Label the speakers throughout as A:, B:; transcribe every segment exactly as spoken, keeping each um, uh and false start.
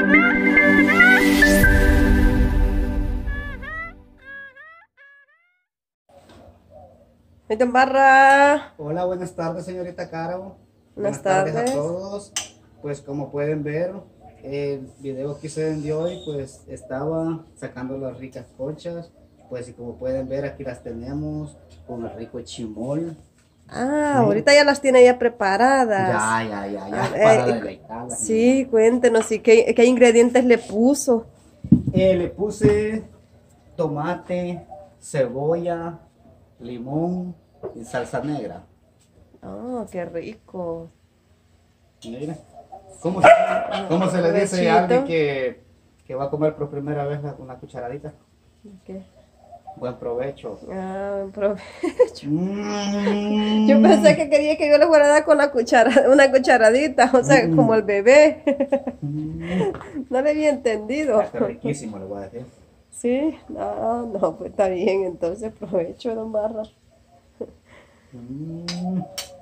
A: Don Barra.
B: Hola, buenas tardes, señorita Caro.
A: Buenas, buenas
B: tardes.
A: tardes
B: a todos. Pues como pueden ver, el video que se vendió hoy, pues estaba sacando las ricas conchas. Pues y como pueden ver, aquí las tenemos con el rico chimol.
A: Ah,
B: ¿sí?
A: Ahorita ya las tiene ya preparadas.
B: Ya, ya, ya, ya.
A: Eh,
B: para
A: eh,
B: deleitarlas.
A: sí, cuéntenos, ¿y qué, qué ingredientes le puso?
B: Eh, le puse tomate, cebolla, limón y salsa negra.
A: Oh, qué rico.
B: Mira, ¿cómo se, cómo se le dice a alguien que, que va a comer por primera vez una cucharadita?
A: ¿Qué?
B: Buen provecho.
A: Ah, buen provecho.
B: Mm.
A: Yo pensé que quería que yo le fuera a dar con una, cuchara, una cucharadita, o sea,
B: Mm.
A: como el bebé.
B: Mm.
A: No le había entendido.
B: Está riquísimo, le voy a decir.
A: Sí, no, no, pues está bien, entonces provecho, don Barra.
B: Mm.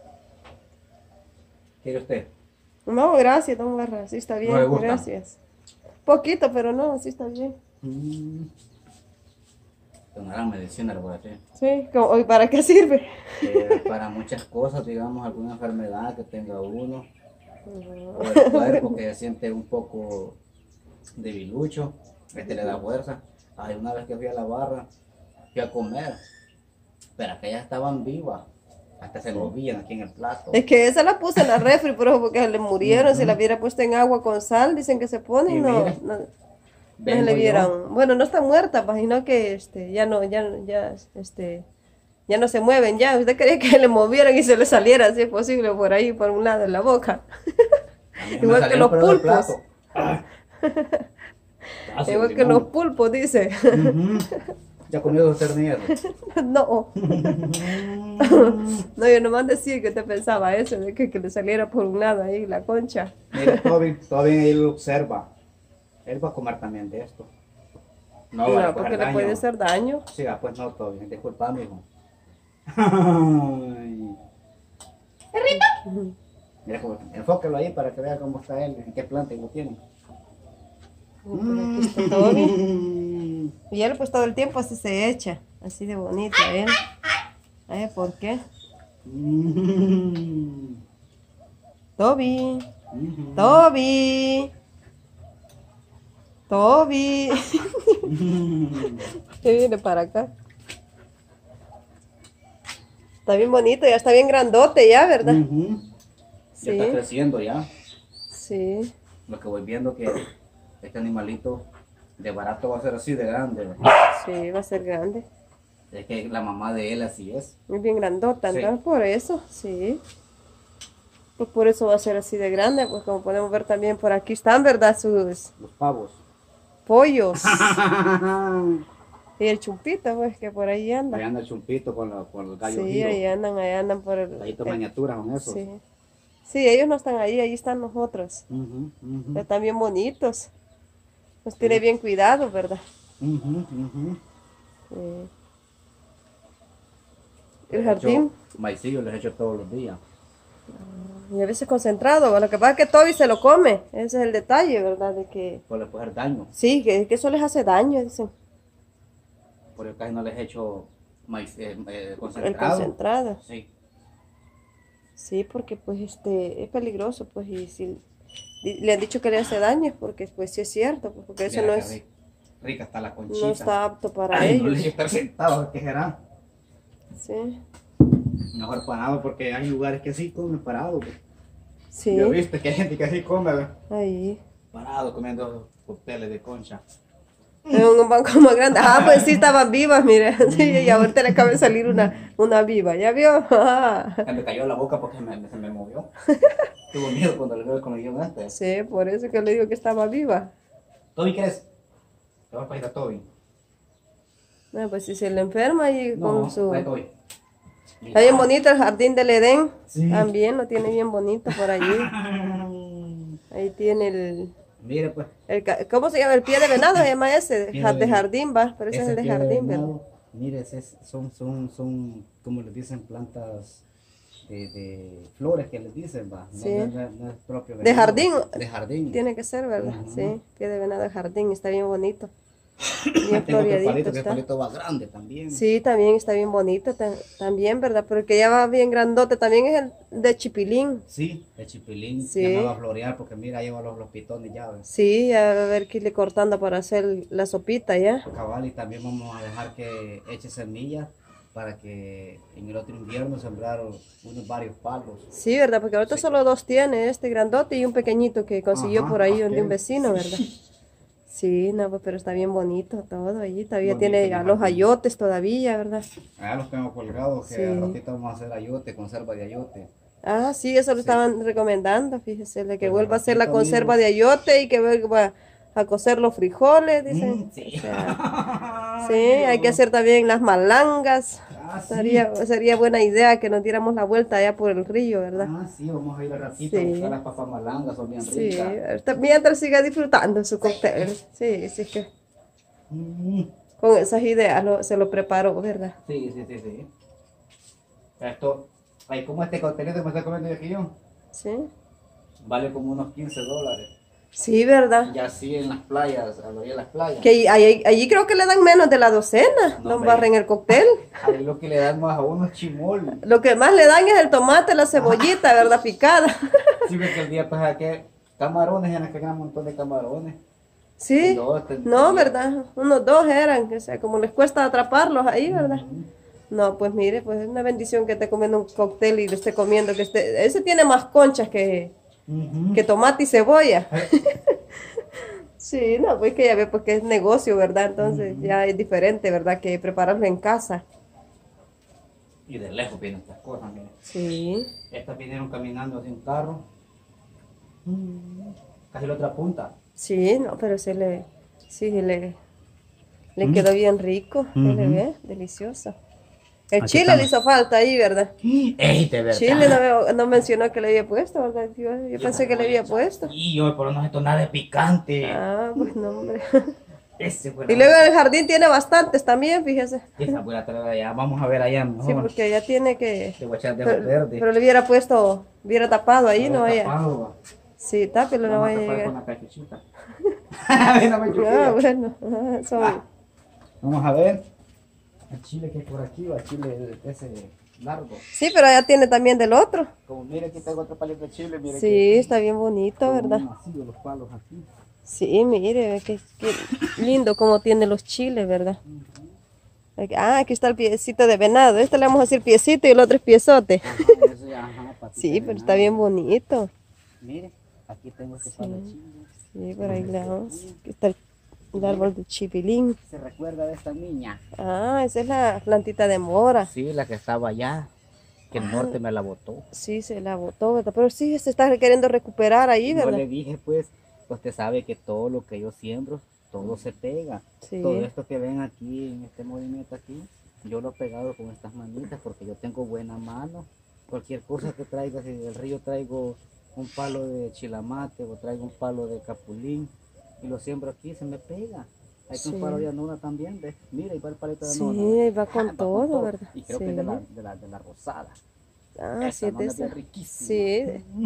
B: ¿Quiere usted?
A: No, gracias, don Barra, sí está bien,
B: ¿No le gusta?
A: gracias. Poquito, pero no, sí está bien.
B: Mm. Una gran medicina, le voy a decir.
A: Sí, como, ¿y para qué sirve?
B: Eh, para muchas cosas, digamos, alguna enfermedad que tenga uno,
A: Uh,
B: o el cuerpo que se siente un poco debilucho, este le da fuerza. Ay, una vez que fui a la barra, fui a comer, pero aquellas estaban vivas, hasta se movían aquí en el plato.
A: Es que esa la puse en la refri, pero porque le murieron,
B: Uh-huh.
A: Si la hubiera puesto en agua con sal, dicen que se ponen,
B: Y
A: no,
B: mire,
A: no, no
B: vengo
A: se le
B: yo.
A: vieran. Bueno, no está muerta, pues, sino que este, ya no, ya, ya, este, ya no se mueven, ya. Usted quería que le movieran y se le saliera, si es posible, por ahí, por un lado, en la boca.
B: A mí me
A: Igual que
B: salieron
A: los
B: por el
A: pulpos.
B: plato. Ah. Ah, sí,
A: Igual que
B: limón.
A: los pulpos, dice.
B: Uh-huh. ¿Ya comió usted ni eso?
A: No. No, yo nomás decía que usted pensaba eso, de que, que le saliera por un lado ahí la concha.
B: Mire, Toby, Toby ahí lo observa. Él va a comer también de esto. No,
A: No,
B: vale, pues,
A: porque
B: el
A: le
B: daño.
A: puede hacer daño.
B: Sí, ah, pues no, Toby, disculpa, mijo. Ay.
A: Ujú.
B: Mira, cómo- enfóquelo ahí para que vea cómo está él, en qué planta lo tiene.
A: Pues aquí está Toby. Y él pues todo el tiempo así se echa, así de bonito él. ¿Eh? ¿Por qué?
B: Mm.
A: Toby,
B: Mhm.
A: Toby, Toby. ¿Qué viene para acá? Está bien bonito, ya está bien grandote ya, ¿verdad?
B: Mhm. Ya está
A: Sí,
B: creciendo ya.
A: sí.
B: Lo que voy viendo que este animalito de barato va a ser así de grande.
A: Sí, va a ser grande.
B: Es que la mamá de él así es.
A: Muy bien grandota,
B: Sí.
A: entonces por eso, sí. Pues por eso va a ser así de grande, pues como podemos ver también por aquí están, ¿verdad? Sus
B: Los pavos.
A: pollos. Y el chumpito, pues, que por ahí
B: Ahí
A: anda.
B: anda el chumpito con, la- con los gallos
A: Sí,
B: giros.
A: ahí andan, ahí andan por el...
B: Gallitos
A: el-
B: miniaturas con eso.
A: sí. Sí, ellos no están ahí, ahí están nosotros.
B: Ujú, ujú.
A: Están bien bonitos. Los tiene bien cuidado, ¿verdad?
B: Ujú, ujú.
A: Sí.
B: Les
A: El
B: he hecho
A: jardín.
B: maicillo les he hecho todos los días.
A: Y a veces concentrado. Lo que pasa es que Toby se lo come. Ese es el detalle, ¿verdad? De que...
B: Pues le puede hacer daño.
A: Sí, que, que eso les hace daño, dicen.
B: Por eso casi no les he hecho maíz, eh, eh,
A: El
B: concentrado.
A: concentrado.
B: Sí.
A: Sí, porque pues este es peligroso, pues, y si di- le han dicho que le hace daño, porque pues sí es cierto, pues, porque eso
B: Mira
A: no
B: qué
A: es,
B: rica, rica está la conchita.
A: no está apto para
B: Ay, no
A: ellos.
B: le estar sentado, ¿qué será?
A: Sí,
B: Mejor parado porque hay lugares que así comen parado. Pues.
A: sí,
B: Yo he visto que hay gente que así come, ¿ve?
A: ahí.
B: Parado comiendo cócteles de concha.
A: En un banco más grande. Ah, pues sí estaban vivas, mire. Sí, y ahorita le acaba de salir una, una viva, ¿ya vio? Ah.
B: Se me cayó la boca porque me- se me movió. Tuve miedo cuando le veo con el guión este.
A: Sí, por eso que le digo que estaba viva.
B: ¿Toby qué es? Te vas para ir a Toby.
A: No, pues si se le enferma y
B: No,
A: con su...
B: trae Toby.
A: Está bien bonito el jardín del Edén.
B: Sí.
A: También lo tiene bien bonito por allí. Ahí tiene el...
B: Mire pues.
A: El ca- ¿Cómo se llama? El pie de venado se llama ese,
B: Pie
A: ja-
B: de
A: de
B: venado.
A: jardín, va, pero ese es el de
B: pie
A: jardín,
B: venado,
A: ¿verdad?
B: mire, ese es- son, son, son, como les dicen, plantas de, de flores que les dicen, va. No,
A: Sí.
B: no, no, no es propio
A: De
B: venado,
A: jardín.
B: De jardín.
A: Tiene que ser, ¿verdad?
B: Ujú.
A: Sí, pie de venado de jardín, está bien bonito. Bien
B: Tengo otro
A: floreadito
B: palito que es
A: está.
B: palito más grande también.
A: Sí, también está bien bonito, ta- también, ¿verdad? Pero el que ya va bien grandote también es el de chipilín.
B: Sí, el chipilín
A: Sí.
B: ya me va a florear porque mira, lleva los, los pitones ya, ¿ves?
A: Sí, a ver que irle cortando para hacer la sopita ya.
B: Cabal, y también vamos a dejar que eche semillas para que en el otro invierno sembrar unos varios palos.
A: Sí, ¿verdad? Porque ahorita
B: Sí.
A: solo dos tiene, este grandote y un pequeñito que consiguió
B: Ajá,
A: por ahí de
B: aquel.
A: un vecino, ¿verdad? Sí, no, pues, pero está bien bonito todo allí. Todavía
B: Bonito,
A: tiene
B: mi
A: a los
B: jardín.
A: ayotes todavía, ¿verdad?
B: Allá los tengo colgados, que
A: Sí.
B: al ratito vamos a hacer ayote, conserva de ayote.
A: Ah, sí, eso lo
B: Sí.
A: estaban recomendando, fíjese, de que
B: Pues,
A: vuelva a hacer la
B: ratito,
A: conserva
B: amigo.
A: de ayote y que vuelva a cocer los frijoles, dicen.
B: Mm, sí.
A: O sea, sí, hay que hacer también las malangas.
B: Ah, sí.
A: Sería, sería buena idea que nos diéramos la vuelta allá por el río, ¿verdad?
B: Ah, sí, vamos a ir al ratito
A: Sí.
B: a buscar las papas malangas, son bien
A: Sí,
B: ricas.
A: ahorita- mientras siga disfrutando su cóctel. Sí, sí que
B: Mm,
A: con esas ideas lo- se lo preparó, ¿verdad?
B: sí, sí, sí, sí. Esto, ay, como este coctelito que me estoy comiendo yo aquí yo,
A: Sí.
B: vale como unos quince dólares.
A: Sí, ¿verdad?
B: Y así en las playas, a la orilla de las playas.
A: Que ahí- ahí- allí creo que le dan menos de la docena,
B: No,
A: nos
B: hombre.
A: barren el cóctel.
B: Ahí lo que le dan más a uno es chimol.
A: Lo que más le dan es el tomate, la cebollita, ¿verdad? Picada.
B: Sí, porque el día pues aquí camarones, en la que hay un montón de camarones.
A: Sí.
B: No, este-
A: No, ¿verdad? Unos dos eran, o sea, como les cuesta atraparlos ahí, ¿verdad?
B: Ujú.
A: No, pues mire, pues es una bendición que esté comiendo un cóctel y lo esté comiendo, que esté... Ese tiene más conchas que,
B: Ujú.
A: que tomate y cebolla.
B: Eh,
A: Sí, no, pues que ya ve, pues que es negocio, ¿verdad? Entonces
B: Ujú.
A: ya es diferente, ¿verdad? Que prepararlo en casa.
B: Y de lejos vienen estas cosas, miren.
A: Sí.
B: Estas vinieron caminando hacia un carro. Casi la otra punta.
A: Sí, no, pero se le, sí, se le, le
B: Mm.
A: quedó bien rico, se le
B: Ujú.
A: ve, delicioso. El
B: Aquí
A: chile
B: estamos.
A: le hizo falta ahí, ¿verdad?
B: ¡Ey, de verdad!
A: Chile no, veo- no mencionó que le había puesto, ¿verdad? Yo, yo pensé que le había puesto.
B: Y yo, pero no esto nada de picante.
A: Ah, pues no, hombre.
B: Ese fue
A: Y luego en el jardín tiene bastantes también, fíjese.
B: Esa voy a traer allá. Vamos a ver allá mejor.
A: Sí, porque ya tiene que...
B: Le voy a echar de
A: Pero,
B: verde.
A: pero le hubiera puesto, hubiera tapado ahí, no vaya.
B: Tapado, va.
A: Sí, tápelo, no
B: Vamos a
A: vaya a
B: tapar con
A: llegar.
B: la cachuchita. A ver, no me
A: Ah,
B: chuquilla.
A: bueno, ah, son-
B: Vamos a ver. El chile que hay por aquí, va, el chile ese largo.
A: Sí, pero ya tiene también del otro.
B: Como mire, aquí tengo otro palito de chile, mire.
A: Sí,
B: que-
A: está bien bonito,
B: como
A: ¿verdad?
B: un macizo los palos aquí.
A: Sí, mire, qué, qué lindo como tiene los chiles, ¿verdad? Aquí- Ah, aquí está el piecito de venado. Este le vamos a decir piecito y el otro es piezote.
B: Ajá, ese, ajá, patita
A: Sí,
B: de
A: pero está
B: venado.
A: bien bonito.
B: Mire, aquí tengo este palo de chile.
A: Sí, por ahí le damos. Aquí está el, el árbol de chipilín.
B: ¿Se recuerda de esta niña?
A: Ah, esa es la plantita de mora.
B: Sí, la que estaba allá, que el norte me la botó.
A: Sí, se la botó, ¿verdad? Pero sí, se está queriendo recuperar ahí,
B: No
A: ¿verdad?
B: le dije, pues, usted sabe que todo lo que yo siembro, todo se pega.
A: Sí.
B: Todo esto que ven aquí, en este movimiento aquí, yo lo he pegado con estas manitas porque yo tengo buena mano. Cualquier cosa que traiga, si del río traigo un palo de chilamate o traigo un palo de capulín y lo siembro aquí, se me pega. Hay
A: Sí.
B: un palo de anona también, ¿ves? Mira, ahí va el palito de
A: Sí,
B: anona.
A: ahí va con
B: Ah,
A: todo, ¿verdad?
B: Y creo
A: Sí.
B: que es de la, de la, de la rosada.
A: Ah,
B: Esa
A: sí, es de
B: anona es bien
A: esa.
B: riquísima.
A: Sí,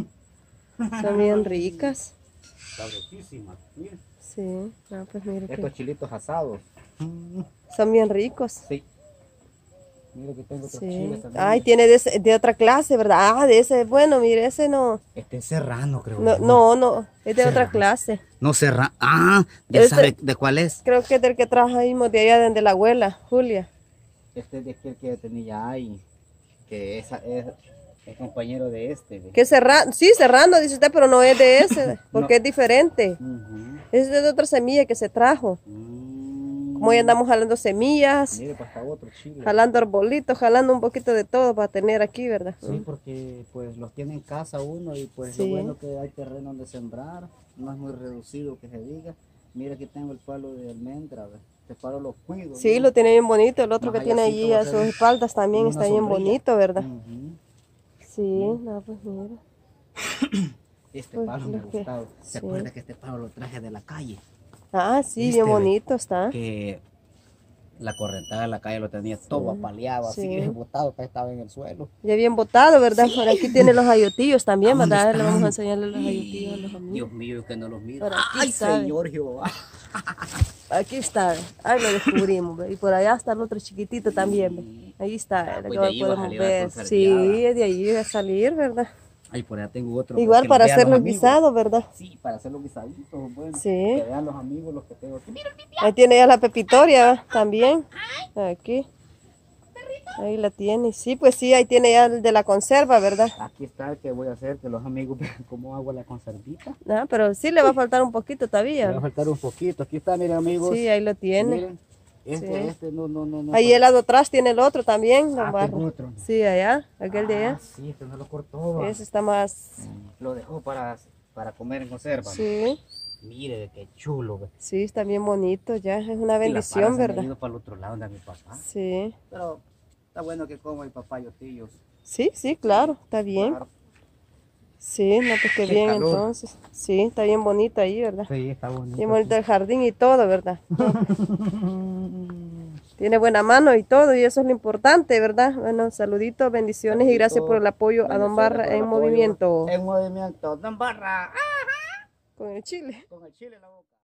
A: son bien ricas.
B: Sabrosísima. Mira,
A: Sí, no, pues mire
B: estos
A: que
B: chilitos asados.
A: son bien ricos.
B: Sí. Mira que tengo otros
A: Sí.
B: chiles también.
A: Ay, tiene de, ese- de otra clase, ¿verdad? Ah, de ese, bueno, mire, ese no.
B: Este es serrano, creo.
A: No,
B: yo.
A: no, no, es de otra
B: Serrano.
A: clase.
B: No serrano. Ah, ya
A: Este-
B: sabe de cuál es.
A: Creo que es del que trajimos de allá, de la abuela, Julia.
B: Este es de aquel que tenía ahí. Que esa es, es compañero de este. ¿ve?
A: Que serrano, sí, serrano, dice usted, pero no es de ese, porque
B: No.
A: es diferente.
B: Ujú.
A: Es de otra semilla que se trajo.
B: Mm.
A: Como hoy andamos jalando semillas,
B: Mire, pues está otro chile.
A: jalando arbolitos, jalando un poquito de todo para tener aquí, ¿verdad?
B: Sí, porque pues los tiene en casa uno y pues
A: Sí.
B: lo bueno que hay terreno donde sembrar, no es muy reducido que se diga. Mira aquí tengo el palo de almendra, ¿ve? Este palo lo cuido.
A: Sí,
B: ¿no?
A: lo tiene bien bonito. El otro
B: Más
A: que tiene
B: allácito
A: allí
B: va a
A: a
B: ser
A: sus espaldas también
B: una
A: está bien
B: sombrilla.
A: bonito, ¿verdad?
B: Ujú.
A: Sí, no, pues mira.
B: Este
A: Pues,
B: palo me ha
A: lo que-
B: gustado. ¿Se
A: sí.
B: acuerda que este palo lo traje de la calle?
A: Ah, sí,
B: ¿Viste,
A: bien
B: ve?
A: bonito está.
B: Que la correntada de la calle lo tenía todo apaleado,
A: sí.
B: así, botado, que estaba en el suelo.
A: Ya bien botado, ¿verdad? Por aquí tiene los ayotillos también,
B: ¿A dónde
A: ¿verdad? Le vamos a
B: están?
A: enseñarle los ayotillos a los amigos.
B: Dios mío, que no los miro.
A: Por aquí
B: Ay,
A: está.
B: Señor Jehová.
A: Aquí está, ahí lo descubrimos, ¿ve? Y por allá está el otro chiquitito también, ¿ve? Ahí está,
B: Ah,
A: el
B: pues
A: que
B: de ahí va a
A: podemos
B: salir la
A: ver.
B: conserviada.
A: Sí, de ahí va a salir, ¿verdad?
B: Ay, por allá tengo otro.
A: Igual
B: que
A: para
B: vean
A: hacer los
B: amigos.
A: guisados, ¿verdad?
B: Sí, para hacer los guisaditos, bueno.
A: Sí.
B: Que vean los amigos los que tengo aquí. Mira el pipi.
A: Ahí tiene ya la pepitoria, ¿va? También. Aquí. Ahí la tiene. Sí, pues sí, ahí tiene ya el de la conserva, ¿verdad?
B: Aquí está el que voy a hacer, que los amigos vean cómo hago la conservita.
A: Ah, pero sí le va a faltar un poquito
B: Me
A: todavía.
B: va a faltar un poquito. Aquí está, miren amigos.
A: Sí, ahí lo tiene.
B: Miren, este,
A: Sí.
B: este, no, no, no. no
A: Ahí el lado atrás tiene el otro también, don
B: Ah,
A: Barro.
B: tengo otro.
A: Sí, allá, aquel de
B: Ah,
A: allá.
B: sí, este no lo cortó. va.
A: Ese está más...
B: Lo dejó para, para comer en conserva.
A: Sí,
B: Mire, qué chulo. ve.
A: sí, está bien bonito ya. Es una
B: Y las
A: bendición,
B: palas se han
A: ¿verdad?
B: ido para el otro lado de mi papá.
A: Sí.
B: Pero está bueno que coma el papayotillos.
A: Sí, sí, claro, está bien.
B: Claro.
A: Sí, no, pues qué
B: Qué
A: bien
B: calor.
A: entonces. Sí, está bien bonito ahí, ¿verdad?
B: Sí, está bonito.
A: Bien bonito el jardín y todo, ¿verdad? Tiene buena mano y todo, y eso es lo importante, ¿verdad? Bueno, saluditos, bendiciones y gracias por el apoyo a Don Barra en movimiento.
B: En movimiento. Don Barra.
A: Con el chile.
B: Con el chile en la boca.